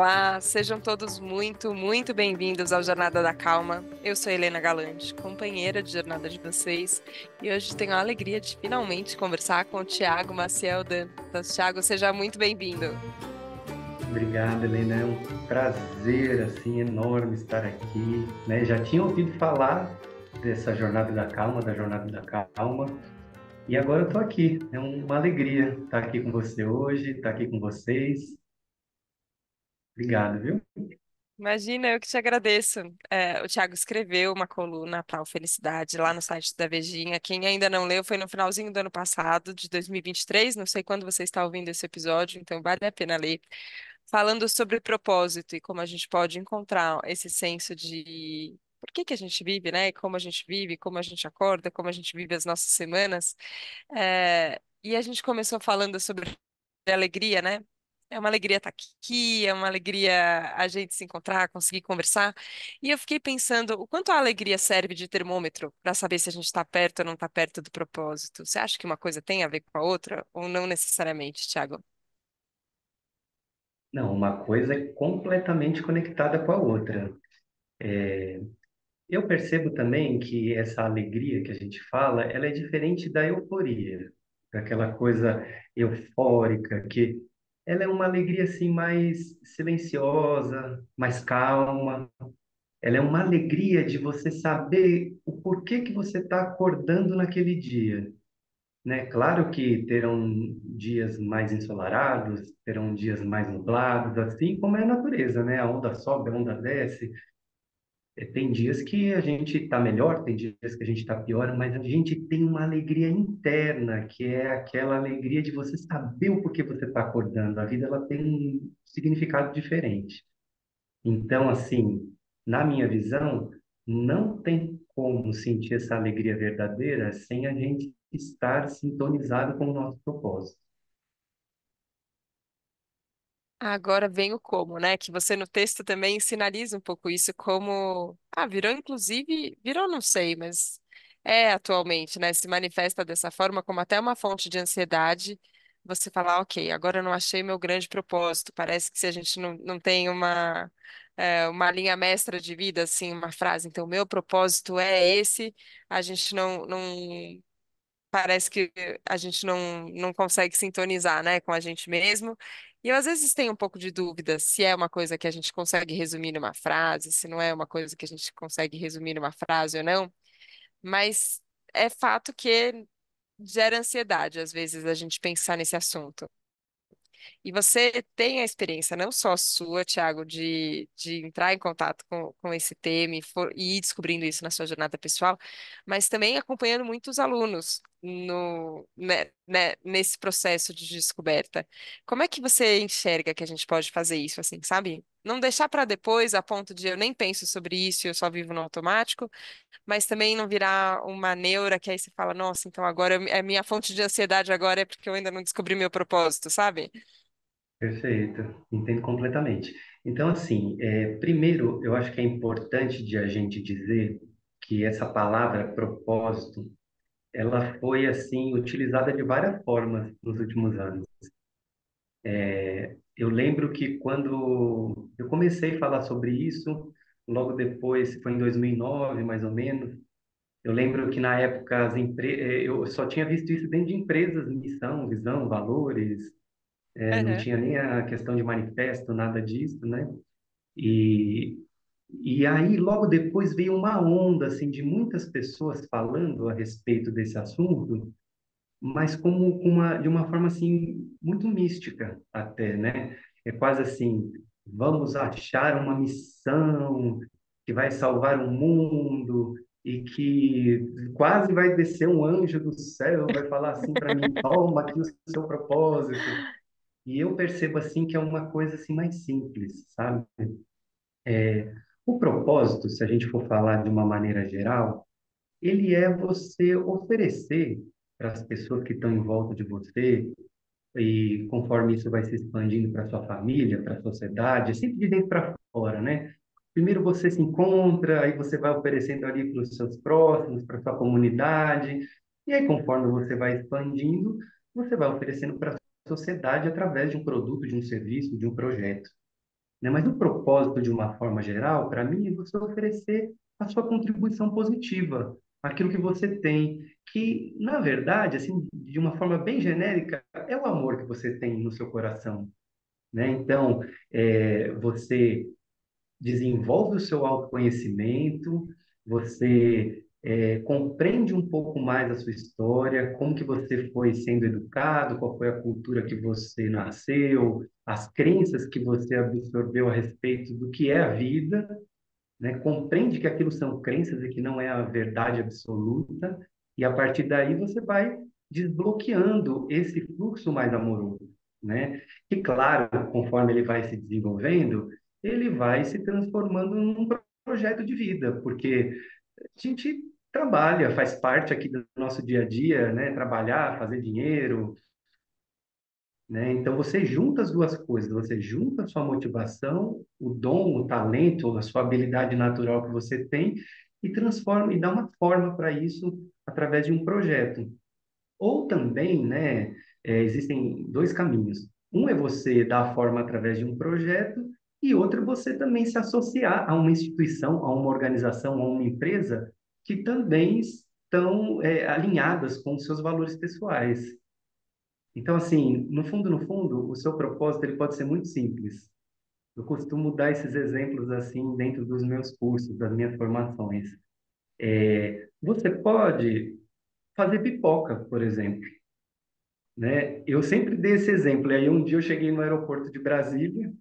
Olá, sejam todos muito, muito bem-vindos ao Jornada da Calma. Eu sou Helena Galante, companheira de jornada de vocês, e hoje tenho a alegria de finalmente conversar com o Tiago Maciel Dantas. Tiago, seja muito bem-vindo. Obrigado, Helena. É um prazer assim enorme estar aqui, né? Já tinha ouvido falar dessa jornada da calma, da jornada da calma, e agora eu estou aqui. É uma alegria estar aqui com você hoje, estar aqui com vocês. Obrigado, viu? Imagina, eu que te agradeço. O Tiago escreveu uma coluna para o Felicidade lá no site da Vejinha. Quem ainda não leu, foi no finalzinho do ano passado, de 2023. Não sei quando você está ouvindo esse episódio, então vale a pena ler. Falando sobre propósito e como a gente pode encontrar esse senso de por que que a gente vive, né? E como a gente vive, como a gente acorda, como a gente vive as nossas semanas. E a gente começou falando sobre alegria, né? É uma alegria estar aqui, é uma alegria a gente se encontrar, conseguir conversar. E eu fiquei pensando o quanto a alegria serve de termômetro para saber se a gente está perto ou não está perto do propósito. Você acha que uma coisa tem a ver com a outra ou não necessariamente, Thiago? Não, uma coisa é completamente conectada com a outra. Eu percebo também que essa alegria que a gente fala, ela é diferente da euforia, daquela coisa eufórica, que ela é uma alegria assim mais silenciosa, mais calma. Ela é uma alegria de você saber o porquê que você está acordando naquele dia, né? Claro que terão dias mais ensolarados, terão dias mais nublados, assim como é a natureza, né? A onda sobe, a onda desce. Tem dias que a gente está melhor, tem dias que a gente está pior, mas a gente tem uma alegria interna, que é aquela alegria de você saber o porquê você está acordando. A vida ela tem um significado diferente. Então, assim, na minha visão, não tem como sentir essa alegria verdadeira sem a gente estar sintonizado com o nosso propósito. Agora vem o como, né? Que você no texto também sinaliza um pouco isso como, virou inclusive, virou não sei, mas é atualmente, né? Se manifesta dessa forma como até uma fonte de ansiedade. Você falar, ok, agora eu não achei meu grande propósito. Parece que se a gente não tem uma linha mestra de vida, assim, uma frase, então, meu propósito é esse, a gente não parece que a gente não consegue sintonizar, né, com a gente mesmo. E eu às vezes tenho um pouco de dúvida se é uma coisa que a gente consegue resumir numa frase, se não é uma coisa que a gente consegue resumir numa frase ou não, mas é fato que gera ansiedade às vezes a gente pensar nesse assunto. E você tem a experiência, não só sua, Thiago, de entrar em contato com esse tema e ir descobrindo isso na sua jornada pessoal, mas também acompanhando muitos alunos nesse processo de descoberta. Como é que você enxerga que a gente pode fazer isso, assim, sabe? Não deixar para depois, a ponto de eu nem penso sobre isso e eu só vivo no automático, mas também não virar uma neura que aí você fala, nossa, então agora é minha fonte de ansiedade agora é porque eu ainda não descobri meu propósito, sabe? Perfeito, entendo completamente. Então, assim, primeiro, eu acho que é importante de a gente dizer que essa palavra propósito, ela foi, assim, utilizada de várias formas nos últimos anos. Eu lembro que quando eu comecei a falar sobre isso, logo depois, foi em 2009, mais ou menos, eu lembro que na época eu só tinha visto isso dentro de empresas, missão, visão, valores, não Aham. tinha nem a questão de manifesto, nada disso, né? E, e aí, logo depois, veio uma onda, assim, de muitas pessoas falando a respeito desse assunto, mas de uma forma, assim, muito mística até, né? É quase assim, vamos achar uma missão que vai salvar o mundo e que quase vai descer um anjo do céu, vai falar assim para mim, toma aqui o seu propósito. E eu percebo, assim, que é uma coisa, assim, mais simples, sabe? O propósito, se a gente for falar de uma maneira geral, ele é você oferecer para as pessoas que estão em volta de você, e conforme isso vai se expandindo para sua família, para a sociedade, é sempre de dentro para fora, né? Primeiro você se encontra, aí você vai oferecendo ali para os seus próximos, para a sua comunidade, e aí conforme você vai expandindo, você vai oferecendo para a sociedade através de um produto, de um serviço, de um projeto. né? Mas o propósito, de uma forma geral, para mim, é você oferecer a sua contribuição positiva, aquilo que você tem, que, na verdade, assim, de uma forma bem genérica, é o amor que você tem no seu coração, né? Então, você desenvolve o seu autoconhecimento, você compreende um pouco mais a sua história, como que você foi sendo educado, qual foi a cultura que você nasceu, as crenças que você absorveu a respeito do que é a vida, né? Compreende que aquilo são crenças e que não é a verdade absoluta, e a partir daí você vai desbloqueando esse fluxo mais amoroso, né? E claro, conforme ele vai se desenvolvendo, ele vai se transformando num projeto de vida, porque a gente trabalha, faz parte aqui do nosso dia a dia, né? Trabalhar, fazer dinheiro, né? Então você junta as duas coisas, você junta a sua motivação, o dom, o talento, a sua habilidade natural que você tem e transforma e dá uma forma para isso através de um projeto. Ou também, né, existem dois caminhos. Um é você dar a forma através de um projeto e outro é você também se associar a uma instituição, a uma organização, a uma empresa que também estão alinhadas com os seus valores pessoais. Então, assim, no fundo, o seu propósito ele pode ser muito simples. Eu costumo dar esses exemplos assim dentro dos meus cursos, das minhas formações. Você pode fazer pipoca, por exemplo, né? Eu sempre dei esse exemplo. E aí um dia eu cheguei no aeroporto de Brasília,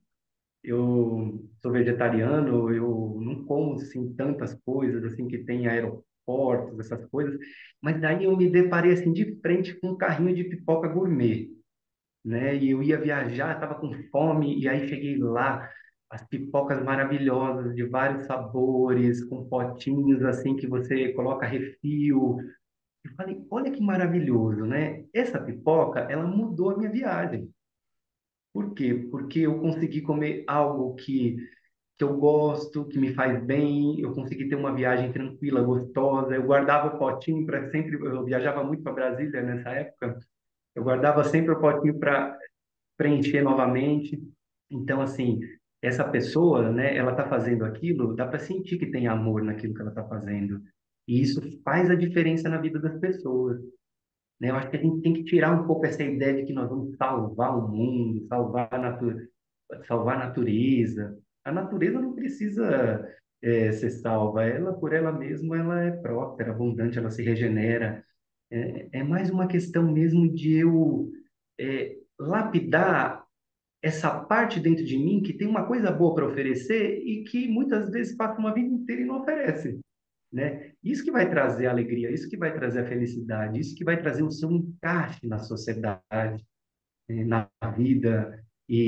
eu sou vegetariano, eu não como assim tantas coisas assim que tem aeroportos, essas coisas, mas daí eu me deparei assim de frente com um carrinho de pipoca gourmet, né? E eu ia viajar, estava com fome, e aí cheguei lá, as pipocas maravilhosas, de vários sabores, com potinhos assim que você coloca refil. Eu falei, olha que maravilhoso, né? Essa pipoca, ela mudou a minha viagem. Por quê? Porque eu consegui comer algo que eu gosto, que me faz bem, eu consegui ter uma viagem tranquila, gostosa. Eu guardava o potinho para sempre, eu viajava muito para Brasília nessa época, eu guardava sempre o potinho para preencher novamente. Então, assim, essa pessoa, né, ela está fazendo aquilo, dá para sentir que tem amor naquilo que ela está fazendo. E isso faz a diferença na vida das pessoas, né? Eu acho que a gente tem que tirar um pouco essa ideia de que nós vamos salvar o mundo, salvar a natureza. A natureza não precisa ser salva, ela por ela mesma ela é próspera, abundante, ela se regenera. É mais uma questão mesmo de eu lapidar essa parte dentro de mim que tem uma coisa boa para oferecer e que muitas vezes passa uma vida inteira e não oferece, né? Isso que vai trazer a alegria, isso que vai trazer a felicidade, isso que vai trazer o seu encaixe na sociedade, na vida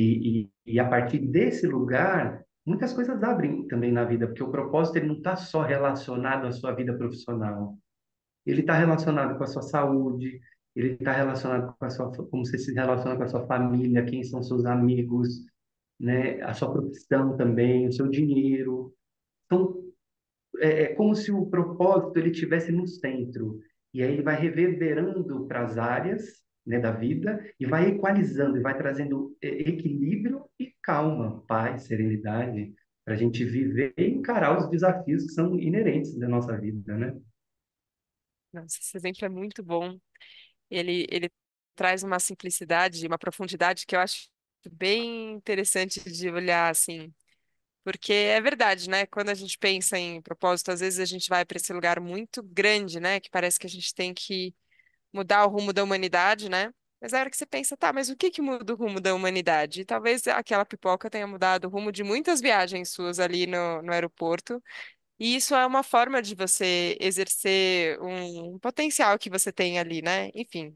e a partir desse lugar muitas coisas abrem também na vida, porque o propósito ele não está só relacionado à sua vida profissional, ele está relacionado com a sua saúde, ele está relacionado com a sua, como você se relaciona com a sua família, quem são seus amigos, né? A sua profissão também, o seu dinheiro. Então, é como se o propósito ele tivesse no centro. E aí ele vai reverberando para as áreas, né, da vida e vai equalizando, e vai trazendo equilíbrio e calma, paz, serenidade, para a gente viver e encarar os desafios que são inerentes da nossa vida, né? Nossa, esse exemplo é muito bom. Ele traz uma simplicidade, uma profundidade que eu acho bem interessante de olhar assim. Porque é verdade, né? Quando a gente pensa em propósito, às vezes a gente vai para esse lugar muito grande, né? Que parece que a gente tem que mudar o rumo da humanidade, né? Mas a hora que você pensa, tá, mas o que que muda o rumo da humanidade? E talvez aquela pipoca tenha mudado o rumo de muitas viagens suas ali no aeroporto. E isso é uma forma de você exercer um potencial que você tem ali, né? Enfim.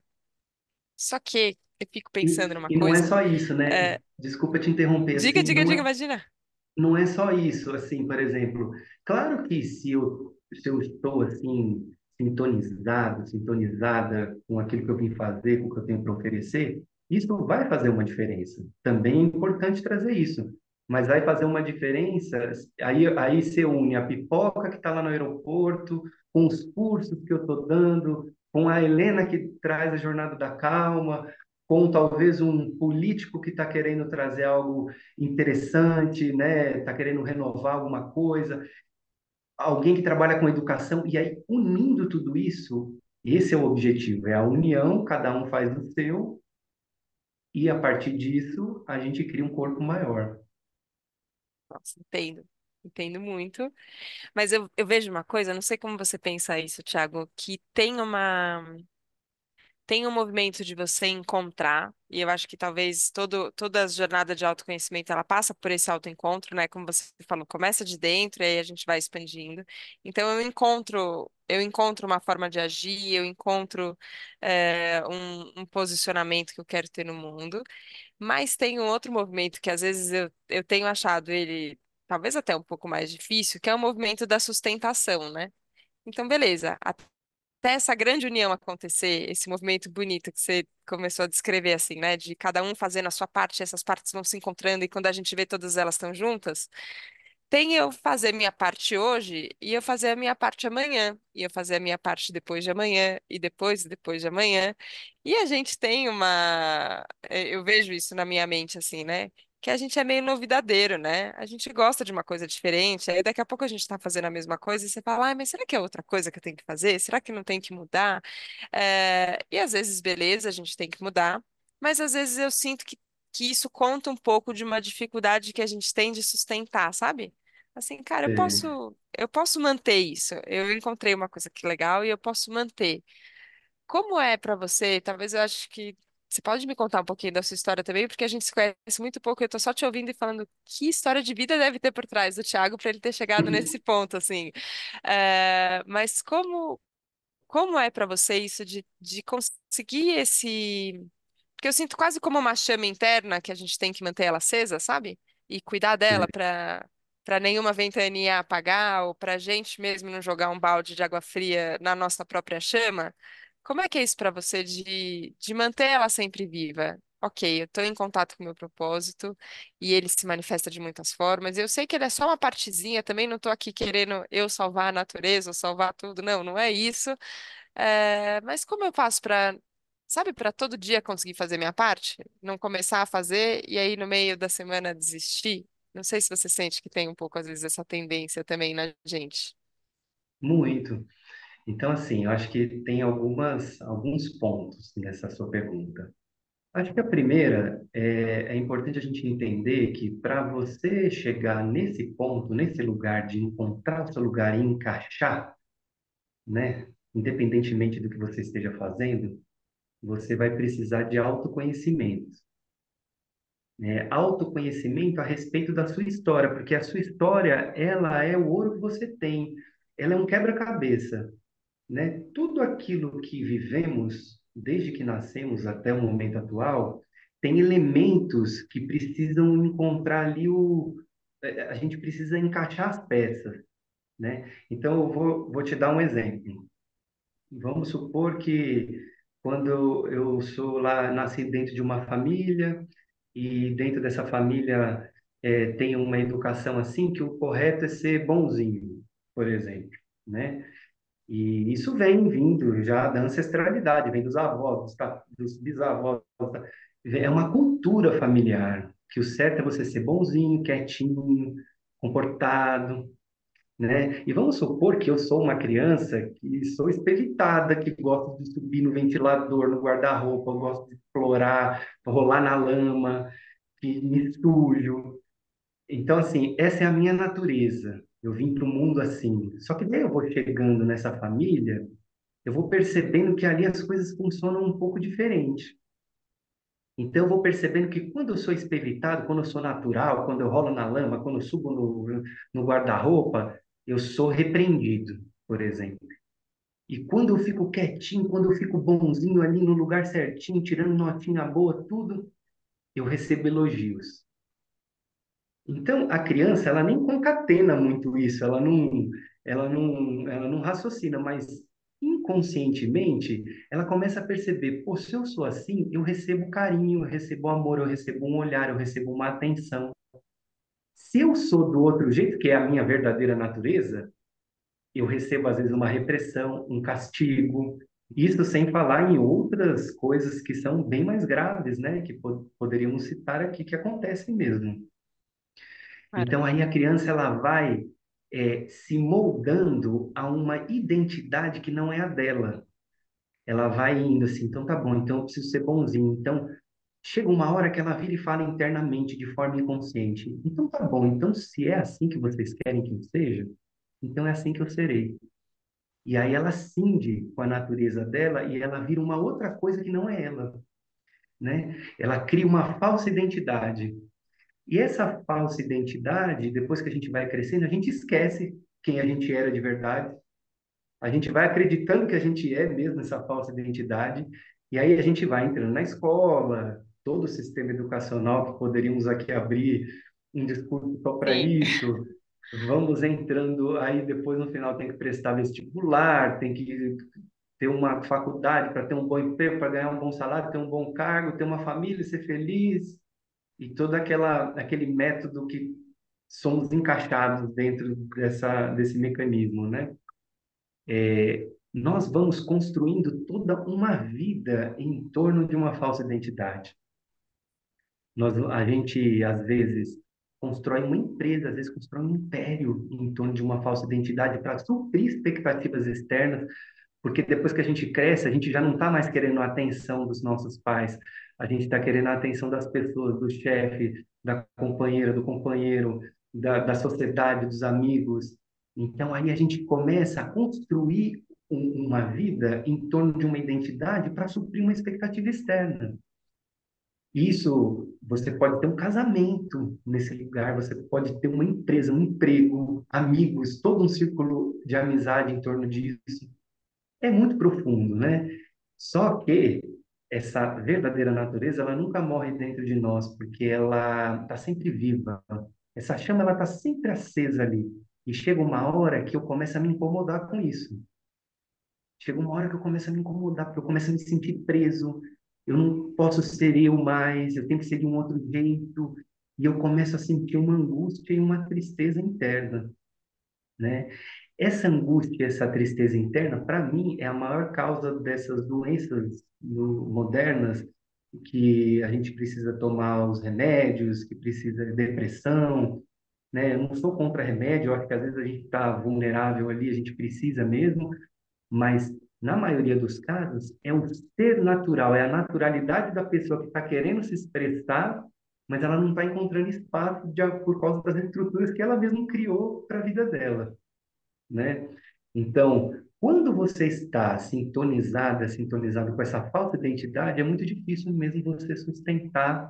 Só que eu fico pensando numa E não é coisa. só isso, né? é, Desculpa te interromper, Diga, assim, diga, diga, imagina. não é só isso, assim, por exemplo, claro que se eu estou, assim, sintonizado, sintonizada com aquilo que eu vim fazer, com o que eu tenho para oferecer, isso vai fazer uma diferença. Também é importante trazer isso, mas vai fazer uma diferença, aí você une a pipoca que está lá no aeroporto, com os cursos que eu estou dando, com a Helena que traz a Jornada da Calma, com talvez um político que está querendo trazer algo interessante, né? Está querendo renovar alguma coisa, alguém que trabalha com educação, e aí unindo tudo isso, esse é o objetivo, é a união, cada um faz o seu, e a partir disso a gente cria um corpo maior. Nossa, entendo. Entendo muito. Mas eu vejo uma coisa, não sei como você pensa isso, Thiago, que tem um movimento de você encontrar, e eu acho que talvez toda a jornada de autoconhecimento ela passa por esse autoencontro, né? Como você falou, começa de dentro e aí a gente vai expandindo. Então eu encontro uma forma de agir, eu encontro um posicionamento que eu quero ter no mundo, mas tem um outro movimento que às vezes eu tenho achado ele talvez até um pouco mais difícil, que é o movimento da sustentação, né? Então, beleza, até essa grande união acontecer, esse movimento bonito que você começou a descrever, assim, né? De cada um fazendo a sua parte, essas partes vão se encontrando e quando a gente vê todas elas estão juntas, tem eu fazer minha parte hoje e eu fazer a minha parte amanhã, e eu fazer a minha parte depois de amanhã, e depois de amanhã. E a gente tem eu vejo isso na minha mente, assim, né? Que a gente é meio novidadeiro, né? A gente gosta de uma coisa diferente, aí daqui a pouco a gente tá fazendo a mesma coisa e você fala, mas será que é outra coisa que eu tenho que fazer? Será que não tem que mudar? E às vezes, beleza, a gente tem que mudar, mas às vezes eu sinto que isso conta um pouco de uma dificuldade que a gente tem de sustentar, sabe? Assim, cara, eu É, posso, eu posso manter isso. Eu encontrei uma coisa que legal e eu posso manter. Como é pra você? Talvez eu acho que você pode me contar um pouquinho da sua história também, porque a gente se conhece muito pouco. Eu tô só te ouvindo e falando que história de vida deve ter por trás do Thiago para ele ter chegado nesse ponto, assim. Mas como é pra você isso de conseguir esse porque eu sinto quase como uma chama interna que a gente tem que manter ela acesa, sabe? E cuidar dela para nenhuma ventania apagar ou para a gente mesmo não jogar um balde de água fria na nossa própria chama. Como é que é isso para você de manter ela sempre viva? Ok, eu estou em contato com o meu propósito e ele se manifesta de muitas formas. Eu sei que ele é só uma partezinha, também não estou aqui querendo eu salvar a natureza ou salvar tudo. Não, não é isso. Mas como eu faço para, sabe, para todo dia conseguir fazer minha parte? Não começar a fazer e aí no meio da semana desistir? Não sei se você sente que tem um pouco, às vezes, essa tendência também na gente. muito. Então, assim, eu acho que tem alguns pontos nessa sua pergunta. Acho que a primeira é importante a gente entender que para você chegar nesse ponto, nesse lugar de encontrar o seu lugar e encaixar, né, independentemente do que você esteja fazendo, você vai precisar de autoconhecimento. Né? Autoconhecimento a respeito da sua história, porque a sua história, ela é o ouro que você tem. Ela é um quebra-cabeça, né? Tudo aquilo que vivemos, desde que nascemos até o momento atual, tem elementos que precisam encontrar ali a gente precisa encaixar as peças, né? Então, vou te dar um exemplo. Vamos supor que quando eu sou lá, nasci dentro de uma família e dentro dessa família tem uma educação assim que o correto é ser bonzinho, por exemplo, né? E isso vem vindo já da ancestralidade, vem dos avós, dos bisavós. É uma cultura familiar, que o certo é você ser bonzinho, quietinho, comportado, né? E vamos supor que eu sou uma criança que sou espiritada, que gosto de subir no ventilador, no guarda-roupa, eu gosto de explorar, rolar na lama, que me sujo. Então, assim, essa é a minha natureza. Eu vim para o mundo assim. Só que daí eu vou chegando nessa família, eu vou percebendo que ali as coisas funcionam um pouco diferente. Então, eu vou percebendo que quando eu sou espevitado, quando eu sou natural, quando eu rolo na lama, quando eu subo no guarda-roupa, eu sou repreendido, por exemplo. E quando eu fico quietinho, quando eu fico bonzinho ali no lugar certinho, tirando notinha boa, tudo, eu recebo elogios. Então, a criança, ela nem concatena muito isso, ela não raciocina, mas inconscientemente, ela começa a perceber, pô, se eu sou assim, eu recebo carinho, eu recebo amor, eu recebo um olhar, eu recebo uma atenção. Se eu sou do outro jeito, que é a minha verdadeira natureza, eu recebo às vezes uma repressão, um castigo. Isso sem falar em outras coisas que são bem mais graves, né? Que poderíamos citar aqui, que acontecem mesmo. Então, Caramba. aí a criança ela vai se moldando a uma identidade que não é a dela. Ela vai indo assim, então tá bom, então eu preciso ser bonzinho. Então, chega uma hora que ela vira e fala internamente, de forma inconsciente. Então tá bom, então se é assim que vocês querem que eu seja, então é assim que eu serei. E aí ela cinde com a natureza dela e ela vira uma outra coisa que não é ela, né? Ela cria uma falsa identidade. E essa falsa identidade, depois que a gente vai crescendo, a gente esquece quem a gente era de verdade. A gente vai acreditando que a gente é mesmo essa falsa identidade. E aí a gente vai entrando na escola, todo o sistema educacional que poderíamos aqui abrir um discurso só para Sim, isso. Vamos entrando, aí depois no final tem que prestar vestibular, tem que ter uma faculdade para ter um bom emprego, para ganhar um bom salário, ter um bom cargo, ter uma família, ser feliz e todo aquele método que somos encaixados dentro desse mecanismo, né? Nós vamos construindo toda uma vida em torno de uma falsa identidade. A gente, às vezes, constrói uma empresa, às vezes constrói um império em torno de uma falsa identidade para suprir expectativas externas, porque depois que a gente cresce, a gente já não está mais querendo a atenção dos nossos pais, a gente está querendo a atenção das pessoas, do chefe, da companheira, do companheiro, da sociedade, dos amigos. Então, aí a gente começa a construir uma vida em torno de uma identidade para suprir uma expectativa externa. Isso, você pode ter um casamento nesse lugar, você pode ter uma empresa, um emprego, amigos, todo um círculo de amizade em torno disso. É muito profundo, né? Só que essa verdadeira natureza, ela nunca morre dentro de nós, porque ela está sempre viva. Essa chama, ela está sempre acesa ali. E chega uma hora que eu começo a me incomodar com isso. Chega uma hora que eu começo a me incomodar, porque eu começo a me sentir preso. Eu não posso ser eu mais, eu tenho que ser de um outro jeito. E eu começo a sentir uma angústia e uma tristeza interna, né? Essa angústia, essa tristeza interna, para mim, é a maior causa dessas doenças modernas que a gente precisa tomar os remédios, que precisa de depressão, né? Eu não sou contra remédio, eu acho que às vezes a gente está vulnerável ali, a gente precisa mesmo, mas na maioria dos casos é o ser natural, é a naturalidade da pessoa que está querendo se expressar, mas ela não está encontrando espaço por causa das estruturas que ela mesma criou para a vida dela, né? Então, quando você está sintonizado com essa falsa identidade, é muito difícil mesmo você sustentar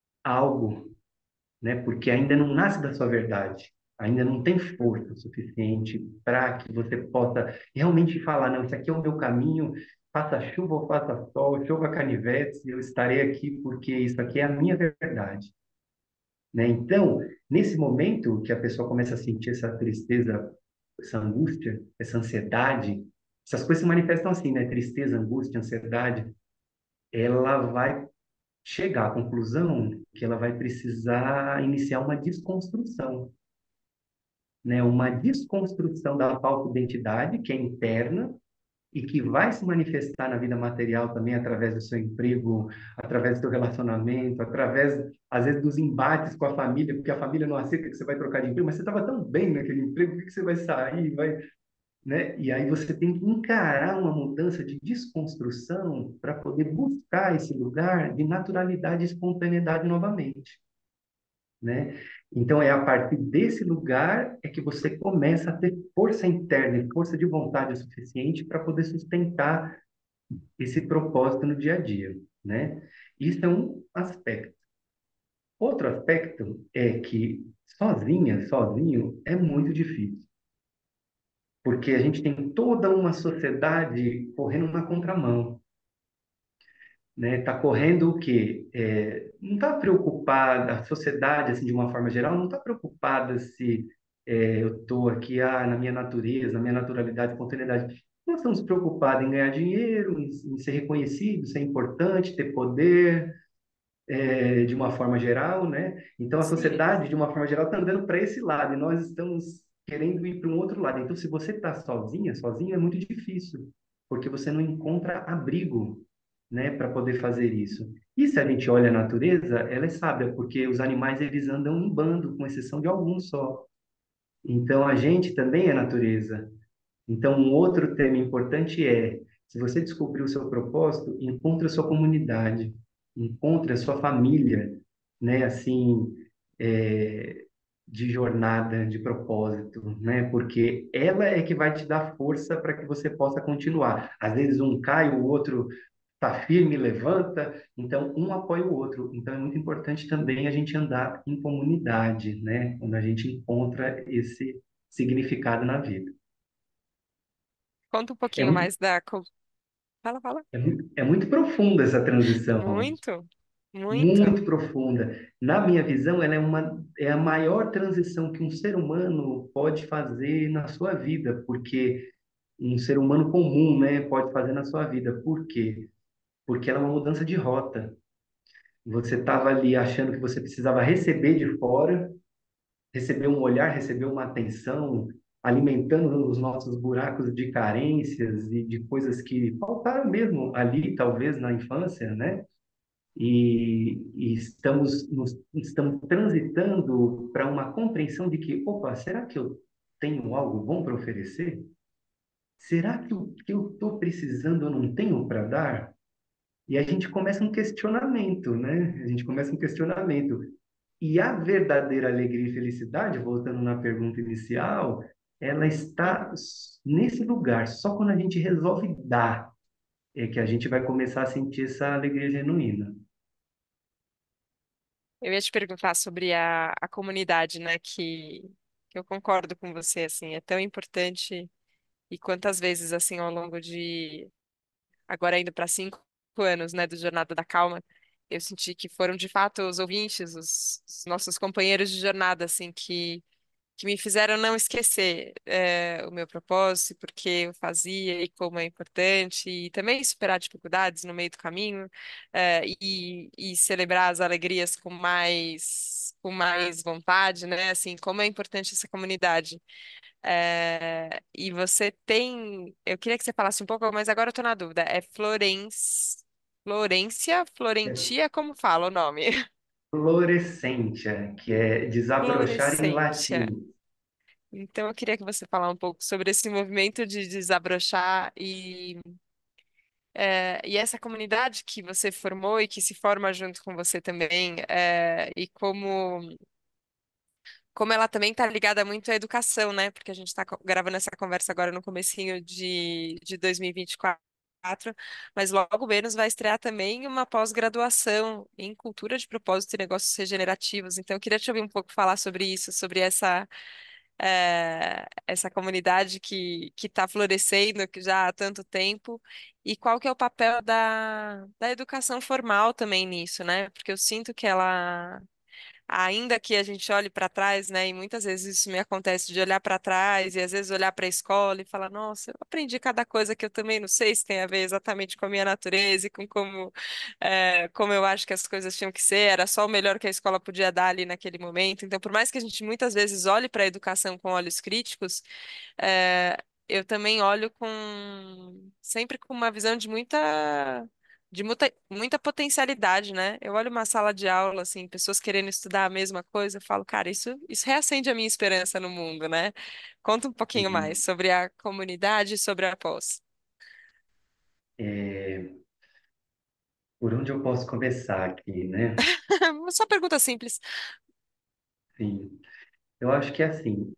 algo, né? Porque ainda não nasce da sua verdade, ainda não tem força suficiente para que você possa realmente falar, não, isso aqui é o meu caminho, faça chuva ou faça sol, chova canivetes, eu estarei aqui porque isso aqui é a minha verdade, né? Então, nesse momento que a pessoa começa a sentir essa tristeza, essa angústia, essa ansiedade, essas coisas se manifestam assim, né? Tristeza, angústia, ansiedade, ela vai chegar à conclusão que ela vai precisar iniciar uma desconstrução, né? Uma desconstrução da falsa identidade, que é interna, e que vai se manifestar na vida material também através do seu emprego, através do seu relacionamento, através, às vezes, dos embates com a família, porque a família não aceita que você vai trocar de emprego, mas você estava tão bem naquele emprego, por que você vai sair, vai, né? E aí você tem que encarar uma mudança de desconstrução para poder buscar esse lugar de naturalidade e espontaneidade novamente, né? Então é a partir desse lugar é que você começa a ter força interna e força de vontade o suficiente para poder sustentar esse propósito no dia a dia, né? Isso é um aspecto. Outro aspecto é que sozinho, é muito difícil, porque a gente tem toda uma sociedade correndo na contramão, né? Tá correndo o quê? Não está preocupada, a sociedade, assim, de uma forma geral, não está preocupada se eu estou aqui na minha natureza, na minha naturalidade, espontaneidade. Nós estamos preocupados em ganhar dinheiro, em ser reconhecido, ser importante, ter poder, de uma forma geral, né? Então, a sim. sociedade, de uma forma geral, está andando para esse lado e nós estamos querendo ir para um outro lado. Então, se você está sozinho é muito difícil, porque você não encontra abrigo, né, para poder fazer isso. E se a gente olha a natureza, ela é sábia, porque os animais eles andam em bando, com exceção de alguns só. Então a gente também é natureza. Então um outro tema importante é, se você descobrir o seu propósito, encontre a sua comunidade, encontre a sua família, né, assim, é, de jornada, de propósito, né? Porque ela é que vai te dar força para que você possa continuar. Às vezes um cai, o outro está firme, levanta, então um apoia o outro. Então é muito importante também a gente andar em comunidade, né? Quando a gente encontra esse significado na vida. Conta um É pouquinho muito, mais da. Fala, fala. é muito profunda essa transição. Muito, muito. Muito profunda. Na minha visão, ela é a maior transição que um ser humano pode fazer na sua vida, porque um ser humano comum, né, pode fazer na sua vida. Por quê? Porque ela é uma mudança de rota. Você estava ali achando que você precisava receber de fora, receber um olhar, receber uma atenção, alimentando os nossos buracos de carências e de coisas que faltaram mesmo ali, talvez na infância, né? E estamos transitando para uma compreensão de que, opa, será que eu tenho algo bom para oferecer? Será que o que eu estou precisando eu não tenho para dar? E a gente começa um questionamento, né? A gente começa um questionamento. E a verdadeira alegria e felicidade, voltando na pergunta inicial, ela está Uhum. nesse lugar. Só quando a gente resolve dar é que a gente vai começar a sentir essa alegria genuína. Eu ia te perguntar sobre a comunidade, né? Que eu concordo com você, assim, é tão importante. E quantas vezes, assim, ao longo de. Agora indo para 5 anos, né, do Jornada da Calma, eu senti que foram de fato os ouvintes, os nossos companheiros de jornada, assim, que me fizeram não esquecer o meu propósito, porque eu fazia e como é importante, e também superar dificuldades no meio do caminho, e celebrar as alegrias com mais vontade, né? Assim, como é importante essa comunidade. E você tem. Eu queria que você falasse um pouco, mas agora eu tô na dúvida. É Florência? Florentia? Como fala o nome? Florescentia, que é desabrochar em Florescência. latim. Então, eu queria que você falasse um pouco sobre esse movimento de desabrochar e essa comunidade que você formou e que se forma junto com você também, e como ela também está ligada muito à educação, né? Porque a gente está gravando essa conversa agora no comecinho de 2024, mas logo menos vai estrear também uma pós-graduação em cultura de propósito e negócios regenerativos. Então, eu queria te ouvir um pouco falar sobre isso, sobre essa comunidade que está florescendo que já há tanto tempo, e qual que é o papel da educação formal também nisso, né? Porque eu sinto que ela, ainda que a gente olhe para trás, né? E muitas vezes isso me acontece de olhar para trás e às vezes olhar para a escola e falar, nossa, eu aprendi cada coisa que eu também não sei se tem a ver exatamente com a minha natureza e com como eu acho que as coisas tinham que ser, era só o melhor que a escola podia dar ali naquele momento. Então, por mais que a gente muitas vezes olhe para a educação com olhos críticos, é, eu também olho sempre com uma visão de muita potencialidade, né? Eu olho uma sala de aula, assim, pessoas querendo estudar a mesma coisa, eu falo, cara, isso reacende a minha esperança no mundo, né? Conta um pouquinho mais E, sobre a comunidade e sobre a pós. é, por onde eu posso começar aqui, né? Só pergunta simples. Sim, eu acho que é assim,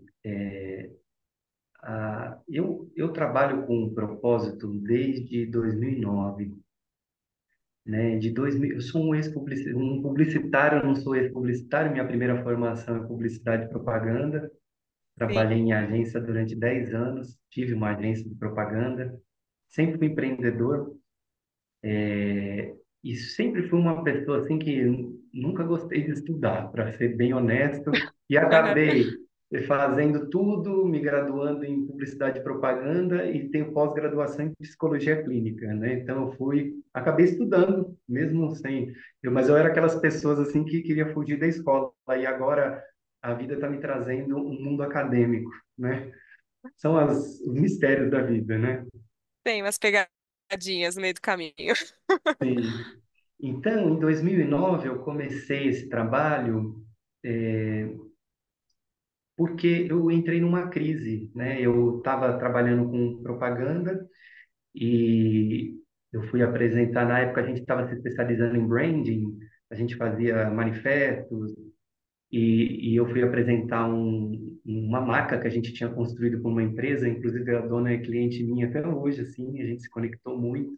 eu trabalho com um propósito desde 2009, né? De 2000, eu sou um publicitário, eu não sou ex-publicitário, minha primeira formação é publicidade e propaganda. Sim. Trabalhei em agência durante 10 anos, tive uma agência de propaganda, sempre fui empreendedor, e sempre fui uma pessoa assim que nunca gostei de estudar, para ser bem honesto, e acabei fazendo tudo, me graduando em publicidade e propaganda e tenho pós-graduação em psicologia clínica, né? Então acabei estudando, mesmo sem, mas eu era aquelas pessoas assim que queria fugir da escola, e agora a vida está me trazendo um mundo acadêmico, né? São os mistérios da vida, né? Tem umas pegadinhas no meio do caminho. Sim. Então, em 2009, eu comecei esse trabalho porque eu entrei numa crise, né? Eu estava trabalhando com propaganda e eu fui apresentar, na época a gente estava se especializando em branding, a gente fazia manifestos e eu fui apresentar uma marca que a gente tinha construído com uma empresa, inclusive a dona é cliente minha até hoje, assim, a gente se conectou muito.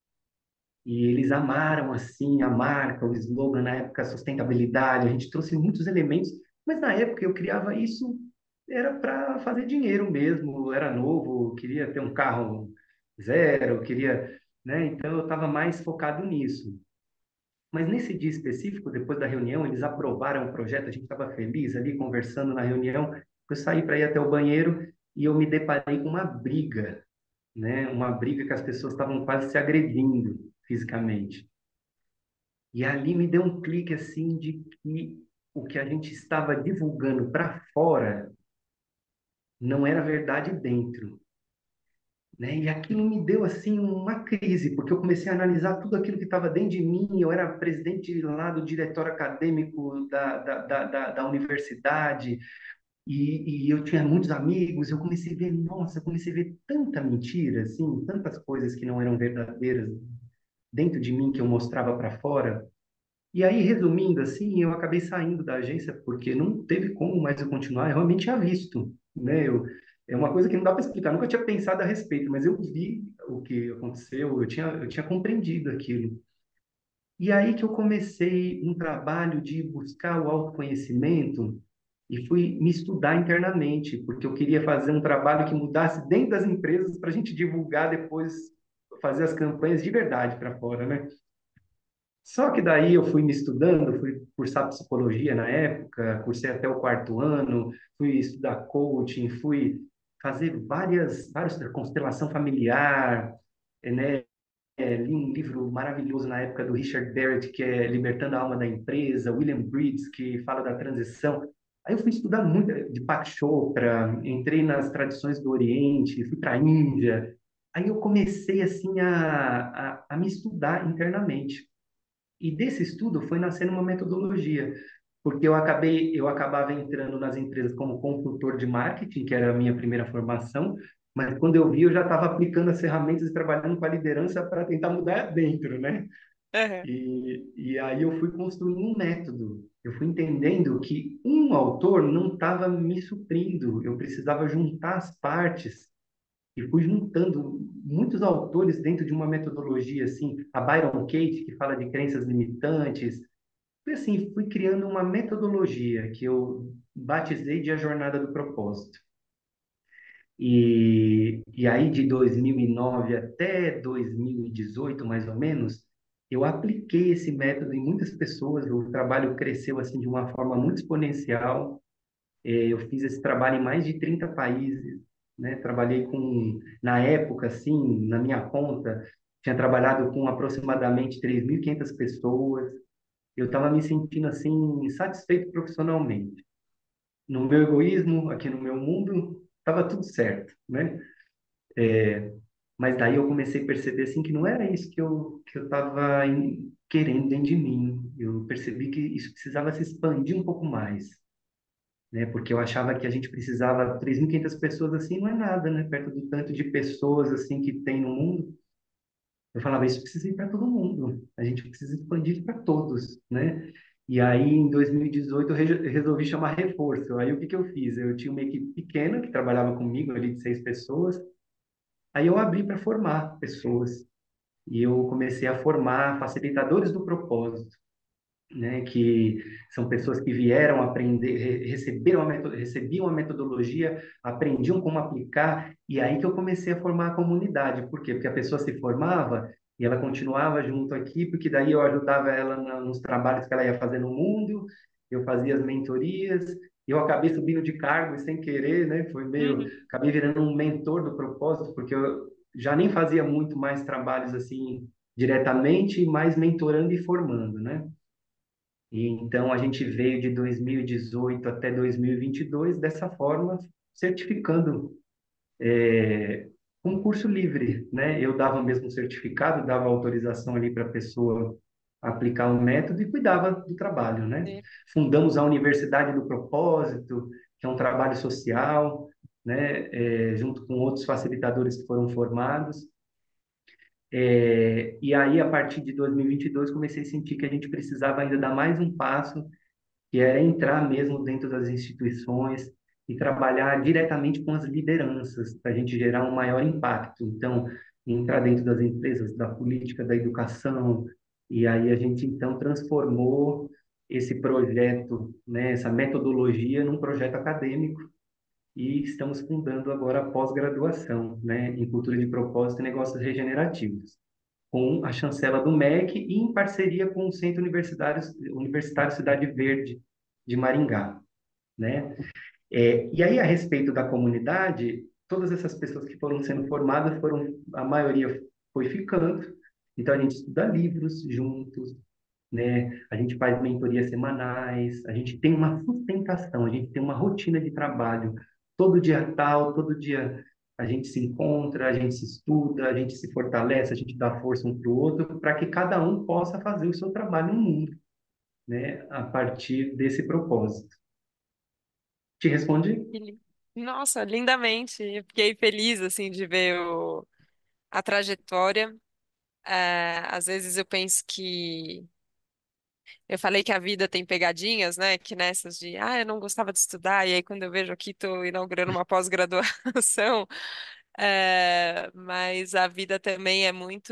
E eles amaram assim a marca, o slogan na época, a sustentabilidade. A gente trouxe muitos elementos, mas na época eu criava isso era para fazer dinheiro mesmo. Era novo, queria ter um carro zero, queria, né? Então eu estava mais focado nisso. Mas nesse dia específico, depois da reunião, eles aprovaram o projeto. A gente estava feliz ali conversando na reunião. Eu saí para ir até o banheiro e eu me deparei com uma briga, né? Uma briga que as pessoas estavam quase se agredindo fisicamente. E ali me deu um clique assim de que o que a gente estava divulgando para fora não era verdade dentro, né? E aquilo me deu assim uma crise, porque eu comecei a analisar tudo aquilo que estava dentro de mim. Eu era presidente lá do diretório acadêmico da universidade e eu tinha muitos amigos. Eu comecei a ver, nossa, eu comecei a ver tanta mentira, assim, tantas coisas que não eram verdadeiras dentro de mim que eu mostrava para fora. E aí, resumindo assim, eu acabei saindo da agência porque não teve como mais eu continuar. Eu realmente tinha visto, né? É uma coisa que não dá para explicar. Nunca tinha pensado a respeito, mas eu vi o que aconteceu. Eu tinha compreendido aquilo. E aí que eu comecei um trabalho de buscar o autoconhecimento e fui me estudar internamente, porque eu queria fazer um trabalho que mudasse dentro das empresas para a gente divulgar depois, fazer as campanhas de verdade para fora, né? Só que daí eu fui me estudando, fui cursar psicologia na época, cursei até o quarto ano, fui estudar coaching, fui fazer várias constelação familiar, né? Li um livro maravilhoso na época do Richard Barrett, que é Libertando a Alma da Empresa, William Breeds, que fala da transição. Aí eu fui estudar muito de Pak Chopra, entrei nas tradições do Oriente, fui para a Índia. Aí eu comecei assim a me estudar internamente. E desse estudo foi nascendo uma metodologia, porque eu acabava entrando nas empresas como consultor de marketing, que era a minha primeira formação, mas quando eu vi, eu já estava aplicando as ferramentas e trabalhando com a liderança para tentar mudar dentro, né? Aham. E aí eu fui construindo um método. Eu fui entendendo que um autor não estava me suprindo, eu precisava juntar as partes e fui juntando muitos autores dentro de uma metodologia assim, a Byron Katie, que fala de crenças limitantes. E assim, fui criando uma metodologia que eu batizei de A Jornada do Propósito. E aí, de 2009 até 2018, mais ou menos, eu apliquei esse método em muitas pessoas. O trabalho cresceu assim de uma forma muito exponencial. Eu fiz esse trabalho em mais de 30 países, né? Trabalhei com, na época, assim, na minha conta, tinha trabalhado com aproximadamente 3.500 pessoas. Eu estava me sentindo, assim, satisfeito profissionalmente. No meu egoísmo, aqui no meu mundo, estava tudo certo, né? Mas daí eu comecei a perceber, assim, que não era isso que eu estava querendo dentro de mim. Eu percebi que isso precisava se expandir um pouco mais, né? Porque eu achava que a gente precisava 3.500 pessoas assim não é nada, né? Perto do tanto de pessoas assim que tem no mundo. Eu falava isso precisa ir para todo mundo. A gente precisa expandir para todos, né? E aí em 2018 eu resolvi chamar reforço. Aí o que que eu fiz? Eu tinha uma equipe pequena que trabalhava comigo ali de 6 pessoas. Aí eu abri para formar pessoas e eu comecei a formar facilitadores do propósito, né, que são pessoas que vieram aprender, recebiam a metodologia, aprendiam como aplicar, e aí que eu comecei a formar a comunidade. Por quê? Porque a pessoa se formava e ela continuava junto aqui, porque daí eu ajudava ela nos trabalhos que ela ia fazer no mundo, eu fazia as mentorias, eu acabei subindo de cargo sem querer, né? Foi meio, Uhum. acabei virando um mentor do propósito, porque eu já nem fazia muito mais trabalhos assim diretamente, mais mentorando e formando, né? E então a gente veio de 2018 até 2022 dessa forma, certificando um curso livre, né? Eu dava mesmo um certificado, dava autorização ali para a pessoa aplicar o método e cuidava do trabalho, né? Sim. Fundamos a Universidade do Propósito, que é um trabalho social, né? Junto com outros facilitadores que foram formados. E aí, a partir de 2022, comecei a sentir que a gente precisava ainda dar mais um passo, que era entrar mesmo dentro das instituições e trabalhar diretamente com as lideranças, para a gente gerar um maior impacto. Então, entrar dentro das empresas, da política, da educação, e aí a gente então transformou esse projeto, né, essa metodologia, num projeto acadêmico e estamos fundando agora a pós-graduação, né, em cultura de propósito e negócios regenerativos, com a chancela do MEC e em parceria com o Centro Universitário Cidade Verde de Maringá, né? E aí, a respeito da comunidade, todas essas pessoas que foram sendo formadas, a maioria foi ficando, então a gente estuda livros juntos, né? A gente faz mentorias semanais, a gente tem uma sustentação, a gente tem uma rotina de trabalho. Todo dia tal, todo dia a gente se encontra, a gente se estuda, a gente se fortalece, a gente dá força um para o outro, para que cada um possa fazer o seu trabalho no mundo, né? A partir desse propósito. Te respondi? Nossa, lindamente. Eu fiquei feliz assim de ver a trajetória. Às vezes eu penso que eu falei que a vida tem pegadinhas, né? Que nessas de, eu não gostava de estudar, e aí quando eu vejo aqui, estou inaugurando uma pós-graduação, mas a vida também é muito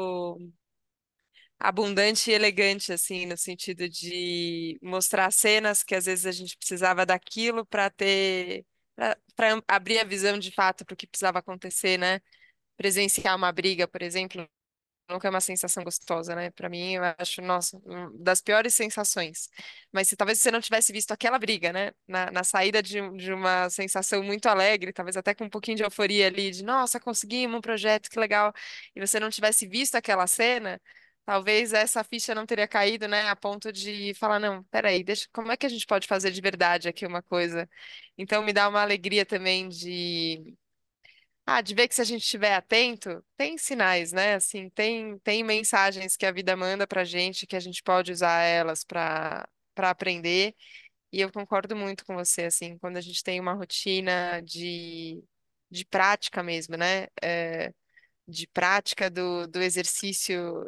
abundante e elegante, assim, no sentido de mostrar cenas que às vezes a gente precisava daquilo para ter, para abrir a visão de fato para o que precisava acontecer, né? Presenciar uma briga, por exemplo, nunca é uma sensação gostosa, né? Pra mim, eu acho, nossa, das piores sensações. Mas se talvez você não tivesse visto aquela briga, né? Na saída de uma sensação muito alegre, talvez até com um pouquinho de euforia ali, de nossa, conseguimos um projeto, que legal. E você não tivesse visto aquela cena, talvez essa ficha não teria caído, né? A ponto de falar, não, peraí, deixa, como é que a gente pode fazer de verdade aqui uma coisa? Então me dá uma alegria também de ver que se a gente estiver atento, tem sinais, né? Assim, tem mensagens que a vida manda pra gente que a gente pode usar elas para aprender. E eu concordo muito com você, assim, quando a gente tem uma rotina de prática mesmo, né? De prática do exercício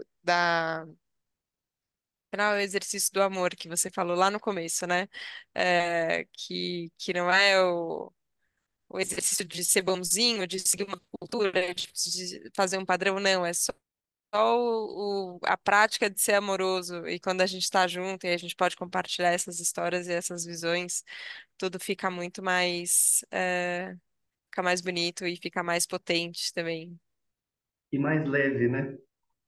não, é o exercício do amor que você falou lá no começo, né? Que não é o exercício de ser bonzinho, de seguir uma cultura, de fazer um padrão, não, é só a prática de ser amoroso. E quando a gente está junto e a gente pode compartilhar essas histórias e essas visões, tudo fica muito mais, fica mais bonito e fica mais potente também. E mais leve, né?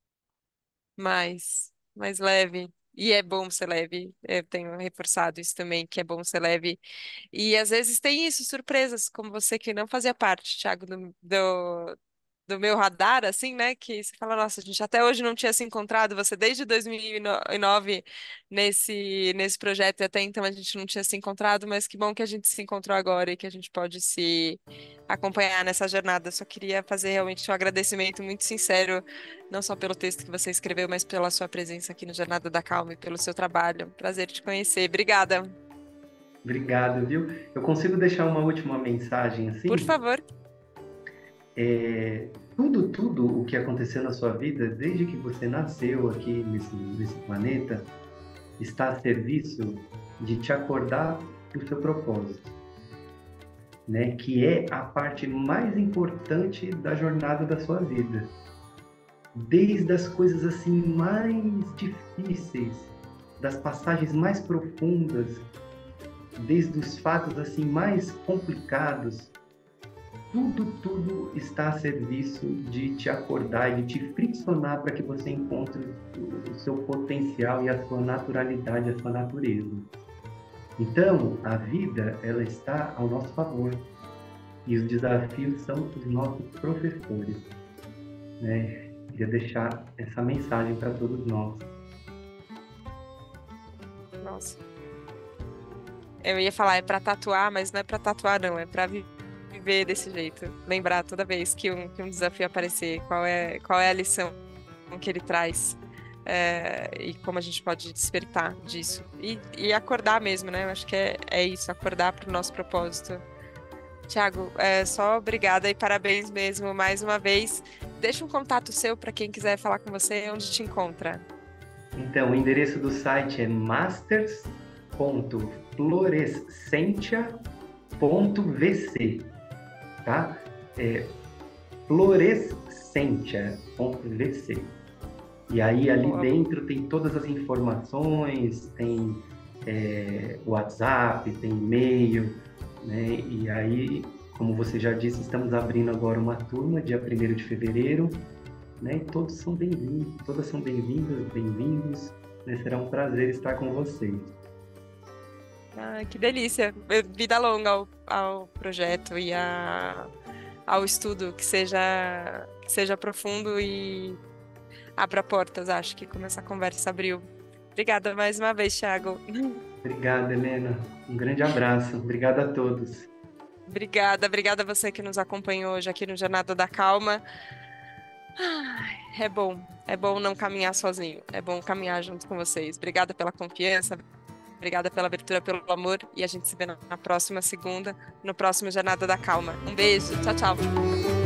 Mais leve. E é bom ser leve. Eu tenho reforçado isso também, que é bom ser leve. E às vezes tem isso, surpresas, como você que não fazia parte, Thiago, do meu radar, assim, né? Que você fala, nossa, a gente até hoje não tinha se encontrado, você desde 2009 nesse projeto e até então a gente não tinha se encontrado, mas que bom que a gente se encontrou agora e que a gente pode se acompanhar nessa jornada. Eu só queria fazer realmente um agradecimento muito sincero, não só pelo texto que você escreveu, mas pela sua presença aqui no Jornada da Calma e pelo seu trabalho. Prazer te conhecer. Obrigada. Obrigado, viu? Eu consigo deixar uma última mensagem Por assim? favor. Tudo o que aconteceu na sua vida, desde que você nasceu aqui nesse planeta, está a serviço de te acordar do seu propósito, né? Que é a parte mais importante da jornada da sua vida. Desde as coisas assim mais difíceis, das passagens mais profundas, desde os fatos assim mais complicados, tudo está a serviço de te acordar e de te friccionar para que você encontre o seu potencial e a sua naturalidade, a sua natureza. Então, a vida, ela está ao nosso favor e os desafios são os nossos professores, né? Queria deixar essa mensagem para todos nós. Nossa. Eu ia falar, é pra tatuar, mas não é pra tatuar, não, é pra viver. viver desse jeito. Lembrar toda vez que um desafio aparecer, qual é a lição que ele traz. E como a gente pode despertar disso. E acordar mesmo, né? Eu acho que é isso, acordar para o nosso propósito. Tiago, só obrigada e parabéns mesmo mais uma vez. Deixa um contato seu para quem quiser falar com você, onde te encontra. Então, o endereço do site é masters.florescentia.vc, tá? É florescentia.vc. E aí ali Boa, boa. dentro tem todas as informações, tem WhatsApp, tem e-mail, né? E aí, como você já disse, estamos abrindo agora uma turma dia 1º de fevereiro, né? E todos são bem-vindos, todas são bem-vindas, bem-vindos, né? Será um prazer estar com vocês. Ah, que delícia. Vida longa ao projeto e ao estudo, que seja profundo e abra portas, acho que como essa conversa abriu. Obrigada mais uma vez, Thiago. Obrigado, Helena. Um grande abraço. Obrigado a todos. Obrigada a você que nos acompanhou hoje aqui no Jornada da Calma. Ai, é bom não caminhar sozinho, é bom caminhar junto com vocês. Obrigada pela confiança, obrigada pela abertura, pelo amor, e a gente se vê na próxima segunda, no próximo Jornada da Calma. Um beijo, tchau, tchau.